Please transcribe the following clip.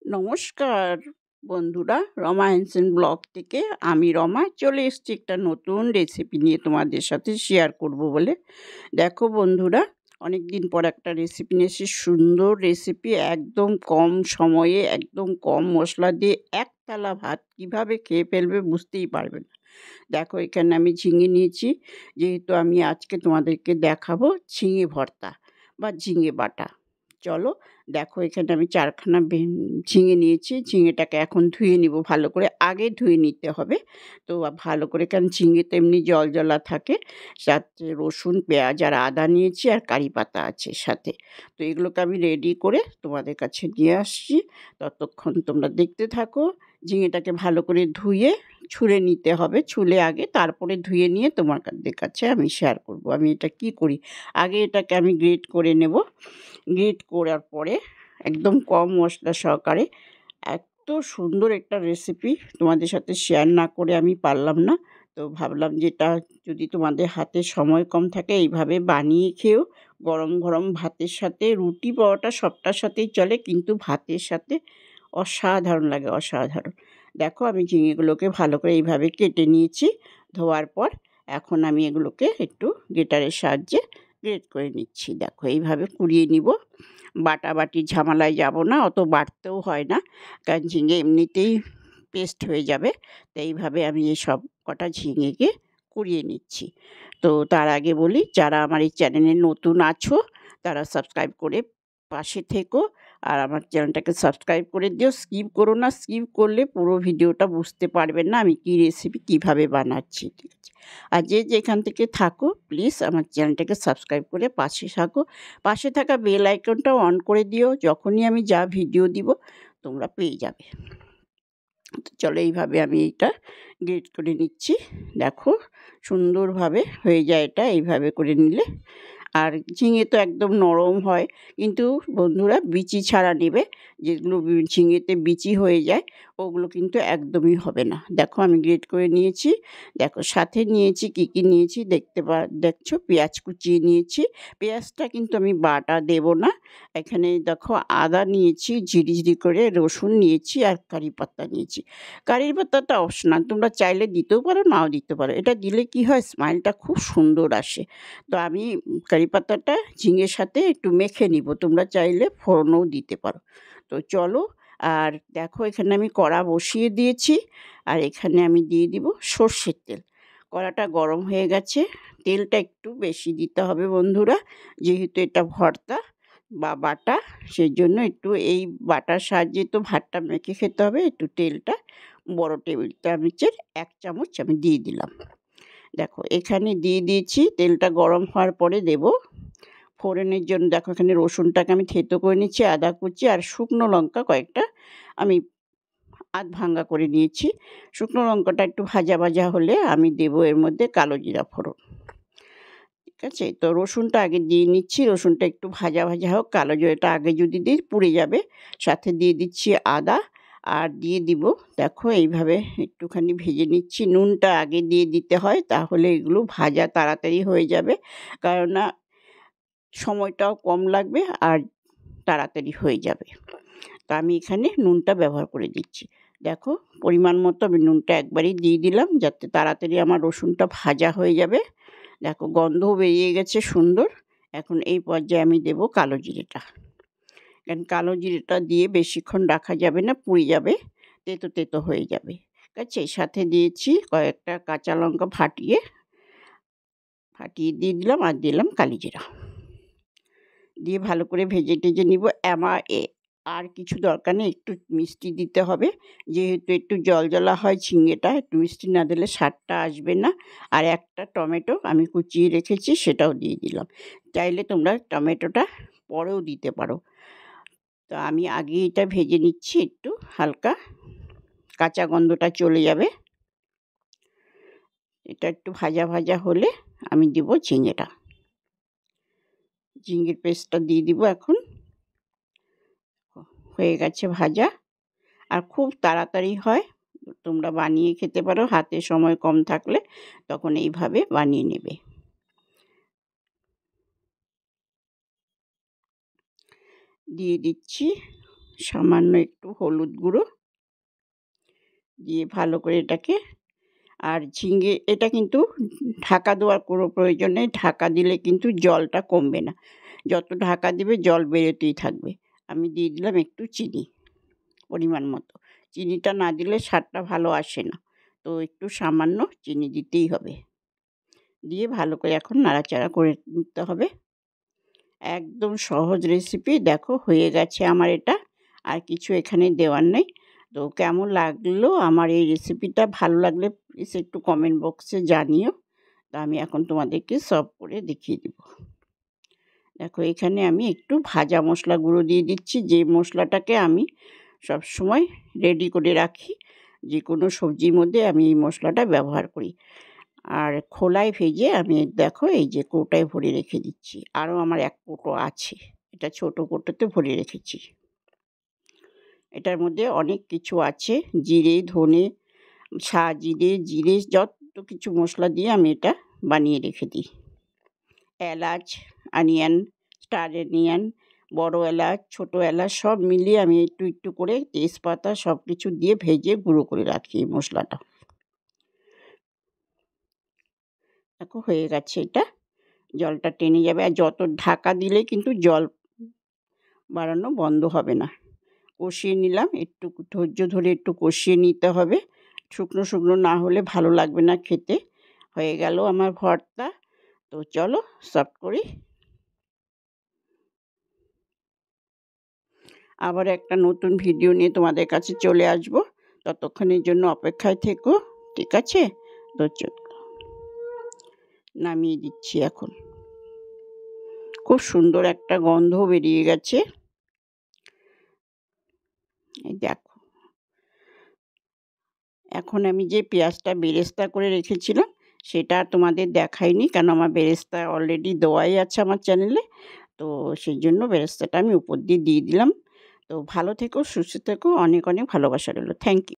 নমস্কার বন্ধুরা, রমা হ্যান্সেন ব্লগ থেকে আমি রমা চলে এসেছি একটা নতুন রেসিপি নিয়ে তোমাদের সাথে শেয়ার করব বলে। দেখো বন্ধুরা, অনেক দিন পর একটা রেসিপি নিয়ে এসেছি, সুন্দর রেসিপি, একদম কম সময়ে একদম কম মশলা দিয়ে এক থালা ভাত কীভাবে খেয়ে ফেলবে বুঝতেই পারবে না। দেখো এখানে আমি ঝিঙে নিয়েছি, যেহেতু আমি আজকে তোমাদেরকে দেখাবো ঝিঙে ভর্তা বা ঝিঙে বাটা। চলো দেখো, এখানে আমি চারখানা ঝিঙে নিয়েছি। ঝিঙেটাকে এখন ধুয়ে নিব ভালো করে, আগে ধুয়ে নিতে হবে। তো ভালো করে, কারণ ঝিঙেতে এমনি জল জলা থাকে। সাথে রসুন, পেঁয়াজ আর আদা নিয়েছি, আর কারি পাতা আছে সাথে। তো এগুলোকে আমি রেডি করে তোমাদের কাছে নিয়ে আসছি, ততক্ষণ তোমরা দেখতে থাকো। ঝিঙেটাকে ভালো করে ধুয়ে ছুলে নিতে হবে, ছুলে আগে, তারপরে ধুয়ে নিয়ে তোমাদের কাছে আমি শেয়ার করব আমি এটা কি করি। আগে এটাকে আমি গ্রেট করে নেব। গ্রেট করার পরে একদম কম মশলা সহকারে এত সুন্দর একটা রেসিপি তোমাদের সাথে শেয়ার না করে আমি পারলাম না। তো ভাবলাম যে এটা যদি তোমাদের হাতে সময় কম থাকে, এইভাবে বানিয়ে খেও। গরম গরম ভাতের সাথে, রুটি পরোটা সবটার সাথেই চলে, কিন্তু ভাতের সাথে অসাধারণ লাগে, অসাধারণ। দেখো আমি ঝিঙেগুলোকে ভালো করে এইভাবে কেটে নিয়েছি ধোয়ার পর। এখন আমি এগুলোকে একটু গ্রেটারের সাহায্যে গ্রেট করে নিচ্ছি। দেখো এইভাবে কুড়িয়ে নিব, বাটাবাটির ঝামেলায় যাব না, অত বাটতেও হয় না, কারণ ঝিঙে এমনিতেই পেস্ট হয়ে যাবে। তো এইভাবে আমি এই সব কটা ঝিঙেকে কুড়িয়ে নিচ্ছি। তো তার আগে বলি, যারা আমার এই চ্যানেলে নতুন আছো তারা সাবস্ক্রাইব করে পাশে থেকো, আর আমার চ্যানেলটাকে সাবস্ক্রাইব করে দিও। স্কিপ করো না, স্কিপ করলে পুরো ভিডিওটা বুঝতে পারবেন না আমি কী রেসিপি কীভাবে বানাচ্ছি, ঠিক আছে? আর যে যেখান থেকে থাকো প্লিজ আমার চ্যানেলটাকে সাবস্ক্রাইব করে পাশে থাকো। পাশে থাকা বেল আইকনটাও অন করে দিও, যখনই আমি যা ভিডিও দিব তোমরা পেয়ে যাবে। তো চলো এইভাবে আমি এইটা গ্রেট করে নিচ্ছি। দেখো সুন্দরভাবে হয়ে যায় এটা, এইভাবে করে নিলে। আর ঝিঙে তো একদম নরম হয়, কিন্তু বন্ধুরা বিচি ছাড়া নেবে। যেগুলো ঝিঙেতে বিচি হয়ে যায় ওগুলো কিন্তু একদমই হবে না। দেখো আমি গ্রেট করে নিয়েছি। দেখো সাথে নিয়েছি কি কি নিয়েছি দেখছো, পেঁয়াজ কুচিয়ে নিয়েছি। পেঁয়াজটা কিন্তু আমি বাটা দেব না। এখানে দেখো আদা নিয়েছি ঝিরি ঝিরি করে, রসুন নিয়েছি, আর কারি পাতা নিয়েছি। কারি পাতাটা অপশনাল, তোমরা চাইলে দিতেও পারো, নাও দিতে পারো। এটা দিলে কি হয়, স্মাইলটা খুব সুন্দর আসে। তো আমি কারি পাতাটা ঝিঙের সাথে একটু মেখে নিব, তোমরা চাইলে ফোড়নও দিতে পারো। তো চলো, আর দেখো এখানে আমি কড়া বসিয়ে দিয়েছি, আর এখানে আমি দিয়ে দিব সর্ষের তেল। কড়াটা গরম হয়ে গেছে, তেলটা একটু বেশি দিতে হবে বন্ধুরা, যেহেতু এটা ভর্তা বা বাটা, সেই জন্য একটু এই বাটার সাহায্যে তো ভাতটা মেখে খেতে হবে। একটু তেলটা বড় টেবিল চামচের 1 চামচ আমি দিয়ে দিলাম। দেখো এখানে দিয়ে দিয়েছি। তেলটা গরম হওয়ার পরে দেব ফোড়নের জন্য। দেখো এখানে রসুনটাকে আমি থেতো করে নিচ্ছি, আদা কুচি আর শুকনো লঙ্কা কয়েকটা আমি আধ ভাঙ্গা করে নিয়েছি। শুকনো লঙ্কাটা একটু ভাজা ভাজা হলে আমি দেব এর মধ্যে কালো জিরা ফোড়ন, ঠিক আছে? তো রসুনটা আগে দিয়ে নিচ্ছি, রসুনটা একটু ভাজা ভাজা হোক। কালো জিরাটা আগে যদি দিই পুড়ে যাবে। সাথে দিয়ে দিচ্ছি আদা, আর দিয়ে দিব, দেখো এইভাবে একটুখানি ভেজে নিচ্ছি। নুনটা আগে দিয়ে দিতে হয়, তাহলে এগুলো ভাজা তাড়াতাড়ি হয়ে যাবে, কেননা সময়টাও কম লাগবে আর তাড়াতাড়ি হয়ে যাবে। তা আমি এখানে নুনটা ব্যবহার করে দিচ্ছি। দেখো পরিমাণ মতো আমি নুনটা একবারেই দিয়ে দিলাম, যাতে তাড়াতাড়ি আমার রসুনটা ভাজা হয়ে যাবে। দেখো গন্ধও বেরিয়ে গেছে সুন্দর। এখন এই পর্যায়ে আমি দেব কালো জিরেটা, কারণ কালো জিরেটা দিয়ে বেশিক্ষণ রাখা যাবে না, পুড়ে যাবে, তেতো তেতো হয়ে যাবে, ঠিক আছে? সাথে দিয়েছি কয়েকটা কাঁচা লঙ্কা ফাটিয়ে দিয়ে দিলাম, আর দিলাম কালি জিরা দিয়ে ভালো করে ভেজে টেজে নিব। আর কিছু দরকার নেই, একটু মিষ্টি দিতে হবে, যেহেতু একটু জলজলা হয় ঝিঙেটা, একটু মিষ্টি না দিলে স্বাদটা আসবে না। আর একটা টমেটো আমি কুচিয়ে রেখেছি, সেটাও দিয়ে দিলাম। চাইলে তোমরা টমেটোটা পরেও দিতে পারো। তো আমি আগে এটা ভেজে নিচ্ছি, একটু হালকা কাঁচা গন্ধটা চলে যাবে। এটা একটু ভাজা ভাজা হলে আমি দিব ঝিঙেটা, ঝিঙের পেস্টটা দিয়ে দিব। এখন হয়ে গেছে ভাজা, আর খুব তাড়াতাড়ি হয়। তোমরা বানিয়ে খেতে পারো, হাতে সময় কম থাকলে তখন এইভাবে বানিয়ে নেবে। দিয়ে দিচ্ছি সামান্য একটু হলুদ গুঁড়ো দিয়ে ভালো করে এটাকে, আর ঝিঙে এটা কিন্তু ঢাকা দেওয়ার কোনো প্রয়োজন নেই, ঢাকা দিলে কিন্তু জলটা কমবে না, যত ঢাকা দিবে জল বেরোতেই থাকবে। আমি দিয়ে দিলাম একটু চিনি পরিমাণ মতো, চিনিটা না দিলে স্বাদটা ভালো আসে না, তো একটু সামান্য চিনি দিতেই হবে। দিয়ে ভালো করে এখন নাড়াচাড়া করে নিতে হবে। একদম সহজ রেসিপি, দেখো হয়ে গেছে আমার এটা, আর কিছু এখানে দেওয়ার নেই। তো কেমন লাগলো আমার এই রেসিপিটা, ভালো লাগলে প্লিজ একটু কমেন্ট বক্সে জানিও। তা আমি এখন তোমাদেরকে সার্ভ করে দেখিয়ে দেব। দেখো এখানে আমি একটু ভাজা মশলা গুঁড়ো দিয়ে দিচ্ছি, যে মশলাটাকে আমি সবসময় রেডি করে রাখি, যে কোনো সবজির মধ্যে আমি এই মশলাটা ব্যবহার করি। আর খোলায় ভেজে আমি দেখো এই যে কৌটায় ভরে রেখে দিচ্ছি, আরও আমার এক কৌটো আছে, এটা ছোটো কৌটোতে ভরে রেখেছি। এটার মধ্যে অনেক কিছু আছে, জিরে, ধনে, জিরে যত কিছু মশলা দিয়ে আমি এটা বানিয়ে রেখে দিই। এলাচ, অনিয়ন, স্টার অনিয়ন, বড় এলাচ, ছোটো এলাচ সব মিলিয়ে আমি একটু একটু করে তেজপাতা সব কিছু দিয়ে ভেজে গুঁড়ো করে রাখি এই মশলাটা। দেখো হয়ে গেছে, এটা জলটা টেনে যাবে, আর যত ঢাকা দিলে কিন্তু জল বাড়ানো বন্ধ হবে না। কষিয়ে নিলাম, একটু ধৈর্য ধরে একটু কষিয়ে নিতে হবে, শুকনো শুকনো না হলে ভালো লাগবে না খেতে। হয়ে গেল আমার ভর্তা, তো চলো সার্ভ করি। আবার একটা নতুন ভিডিও নিয়ে তোমাদের কাছে চলে আসব, ততক্ষণের জন্য অপেক্ষায় থেকো, ঠিক আছে? তো নামিয়ে দিচ্ছি এখন, খুব সুন্দর একটা গন্ধ বেরিয়ে গেছে, এই দেখো। এখন আমি যে পেঁয়াজটা বেরেস্তা করে রেখেছিলাম সেটা আর তোমাদের দেখাইনি, কেন আমার বেরেস্তা অলরেডি দেওয়াই আছে আমার চ্যানেলে, তো সেই জন্য বেরেস্তাটা আমি উপর দিয়ে দিলাম। তো ভালো থেকো, সুস্থ থেকো, অনেক অনেক ভালোবাসা রইল। Thank you.